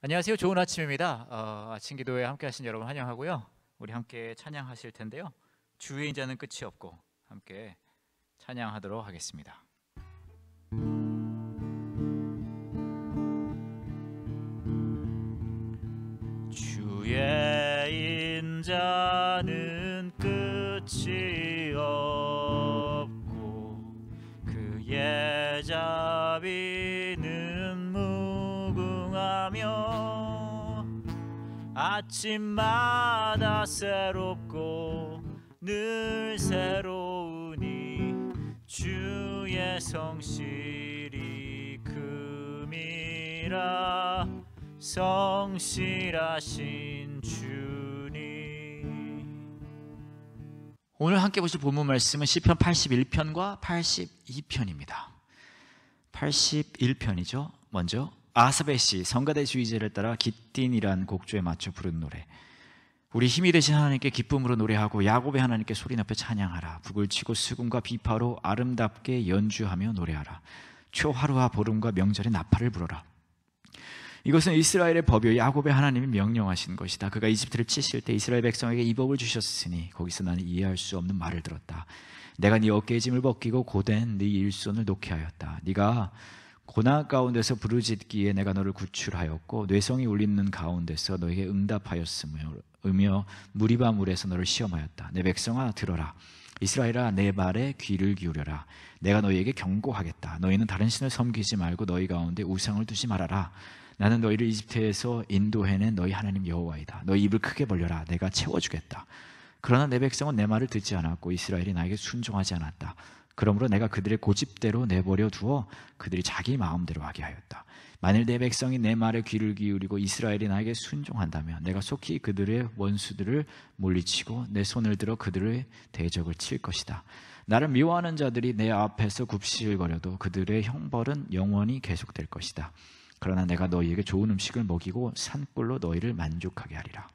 안녕하세요. 좋은 아침입니다. 아침 기도에 함께 하신 여러분 환영하고요. 우리 함께 찬양하실 텐데요. 주의 인자는 끝이 없고 함께 찬양하도록 하겠습니다. 주의 인자는 끝이 없고 그의 자비는 무궁하며 아침마다 새롭고 늘 새로우니 주의 성실이 금이라 성실하신 주님. 오늘 함께 보실 본문 말씀은 시편 81편과 82편입니다 81편이죠 먼저 아사베 시 성가대 주의제를 따라 기띔이란 곡조에 맞춰 부른 노래. 우리 힘이 되신 하나님께 기쁨으로 노래하고 야곱의 하나님께 소리 높여 찬양하라. 북을 치고 수금과 비파로 아름답게 연주하며 노래하라. 초하루와 보름과 명절에 나팔을 불어라. 이것은 이스라엘의 법이요 야곱의 하나님이 명령하신 것이다. 그가 이집트를 치실 때 이스라엘 백성에게 이 법을 주셨으니 거기서 나는 이해할 수 없는 말을 들었다. 내가 네 어깨에 짐을 벗기고 고된 네 일손을 놓게 하였다. 네가 고난 가운데서 부르짖기에 내가 너를 구출하였고 뇌성이 울리는 가운데서 너에게 응답하였으며 무리바 물에서 너를 시험하였다. 내 백성아 들어라. 이스라엘아 내 말에 귀를 기울여라. 내가 너희에게 경고하겠다. 너희는 다른 신을 섬기지 말고 너희 가운데 우상을 두지 말아라. 나는 너희를 이집트에서 인도해낸 너희 하나님 여호와이다. 너희 입을 크게 벌려라. 내가 채워주겠다. 그러나 내 백성은 내 말을 듣지 않았고 이스라엘이 나에게 순종하지 않았다. 그러므로 내가 그들의 고집대로 내버려 두어 그들이 자기 마음대로 하게 하였다. 만일 내 백성이 내 말에 귀를 기울이고 이스라엘이 나에게 순종한다면 내가 속히 그들의 원수들을 물리치고 내 손을 들어 그들의 대적을 칠 것이다. 나를 미워하는 자들이 내 앞에서 굽실거려도 그들의 형벌은 영원히 계속될 것이다. 그러나 내가 너희에게 좋은 음식을 먹이고 산꿀로 너희를 만족하게 하리라.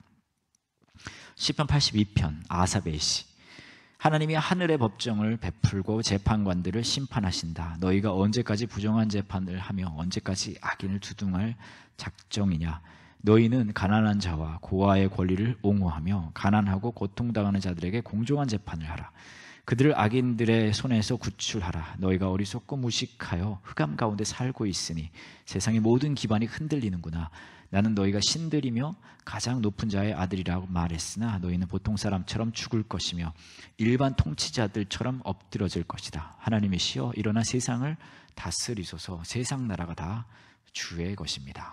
시편 82편 아사베 시. 하나님이 하늘의 법정을 베풀고 재판관들을 심판하신다. 너희가 언제까지 부정한 재판을 하며 언제까지 악인을 두둥할 작정이냐. 너희는 가난한 자와 고아의 권리를 옹호하며 가난하고 고통당하는 자들에게 공정한 재판을 하라. 그들을 악인들의 손에서 구출하라. 너희가 어리석고 무식하여 흑암 가운데 살고 있으니 세상의 모든 기반이 흔들리는구나. 나는 너희가 신들이며 가장 높은 자의 아들이라고 말했으나 너희는 보통 사람처럼 죽을 것이며 일반 통치자들처럼 엎드러질 것이다. 하나님이시여 일어나 세상을 다스리소서. 세상 나라가 다 주의 것입니다.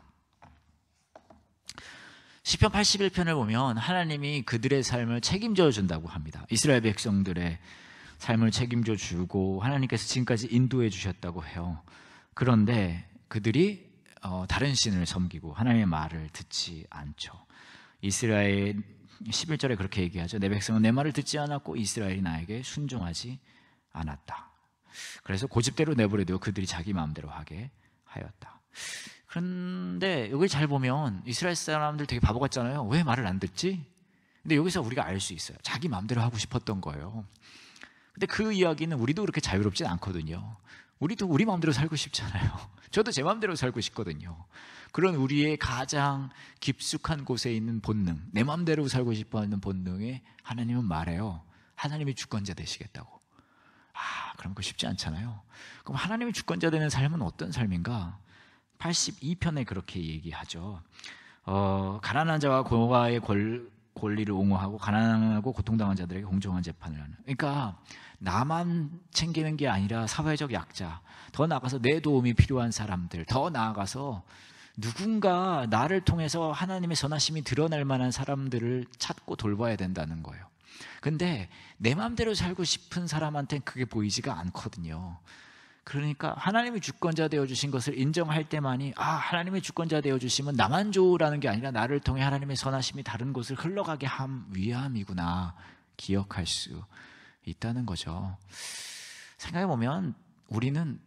시편 81편을 보면 하나님이 그들의 삶을 책임져 준다고 합니다. 이스라엘 백성들의 삶을 책임져 주고 하나님께서 지금까지 인도해 주셨다고 해요. 그런데 그들이 다른 신을 섬기고 하나님의 말을 듣지 않죠. 이스라엘 11절에 그렇게 얘기하죠. 내 백성은 내 말을 듣지 않았고 이스라엘이 나에게 순종하지 않았다. 그래서 고집대로 내버려두어 그들이 자기 마음대로 하게 하였다. 그런데 여기 잘 보면 이스라엘 사람들 되게 바보 같잖아요. 왜 말을 안 듣지? 근데 여기서 우리가 알 수 있어요. 자기 마음대로 하고 싶었던 거예요. 근데 그 이야기는 우리도 그렇게 자유롭진 않거든요. 우리도 우리 마음대로 살고 싶잖아요. 저도 제 마음대로 살고 싶거든요. 그런 우리의 가장 깊숙한 곳에 있는 본능, 내 마음대로 살고 싶어하는 본능에 하나님은 말해요. 하나님이 주권자 되시겠다고. 그럼 그거 쉽지 않잖아요. 그럼 하나님이 주권자 되는 삶은 어떤 삶인가? 82편에 그렇게 얘기하죠. 가난한 자와 고아의 권리를 옹호하고 가난하고 고통당한 자들에게 공정한 재판을 하는. 그러니까 나만 챙기는 게 아니라 사회적 약자, 더 나아가서 내 도움이 필요한 사람들, 더 나아가서 누군가 나를 통해서 하나님의 선하심이 드러날 만한 사람들을 찾고 돌봐야 된다는 거예요. 근데 내 마음대로 살고 싶은 사람한테는 그게 보이지가 않거든요. 그러니까 하나님이 주권자 되어주신 것을 인정할 때만이 하나님의 주권자 되어주심은 나만 좋으라는 게 아니라 나를 통해 하나님의 선하심이 다른 곳을 흘러가게 함 위함이구나 기억할 수 있다는 거죠. 생각해보면 우리는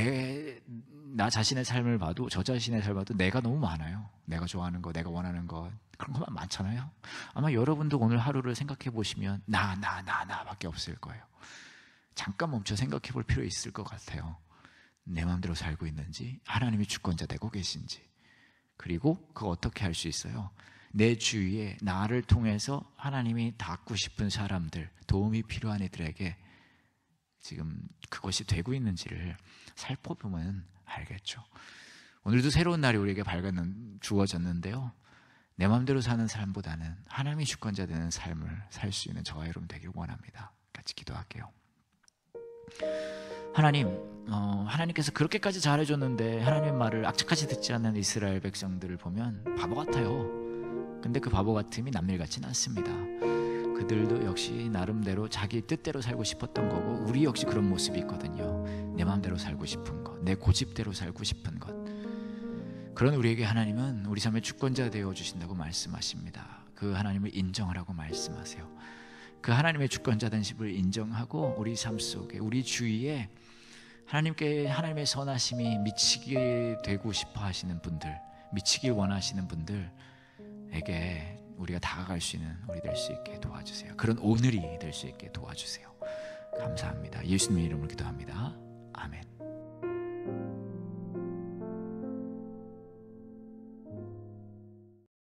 나 자신의 삶을 봐도 저 자신의 삶을 봐도 내가 너무 많아요. 내가 좋아하는 거, 내가 원하는 것 그런 것만 많잖아요. 아마 여러분도 오늘 하루를 생각해 보시면 나 밖에 없을 거예요. 잠깐 멈춰 생각해 볼 필요 있을 것 같아요. 내 마음대로 살고 있는지 하나님이 주권자 되고 계신지 그리고 그거 어떻게 할 수 있어요? 내 주위에 나를 통해서 하나님이 닿고 싶은 사람들, 도움이 필요한 이들에게 지금 그것이 되고 있는지를 살펴보면 알겠죠. 오늘도 새로운 날이 우리에게 주어졌는데요, 내 마음대로 사는 삶보다는 하나님이 주권자 되는 삶을 살 수 있는 저와 여러분 되길 원합니다. 같이 기도할게요. 하나님께서 그렇게까지 잘해줬는데 하나님의 말을 악착같이 듣지 않는 이스라엘 백성들을 보면 바보 같아요. 근데 그 바보 같음이 남일 같지는 않습니다. 그들도 역시 나름대로 자기 뜻대로 살고 싶었던 거고, 우리 역시 그런 모습이 있거든요. 내 마음대로 살고 싶은 것, 내 고집대로 살고 싶은 것. 그런 우리에게 하나님은 우리 삶의 주권자 되어 주신다고 말씀하십니다. 그 하나님을 인정하라고 말씀하세요. 그 하나님의 주권자 된심을 인정하고 우리 삶 속에, 우리 주위에 하나님의 선하심이 미치게 되고 싶어 하시는 분들, 미치길 원하시는 분들에게 우리가 다가갈 수 있는 우리 될 수 있게 도와주세요. 그런 오늘이 될 수 있게 도와주세요. 감사합니다. 예수님의 이름으로 기도합니다.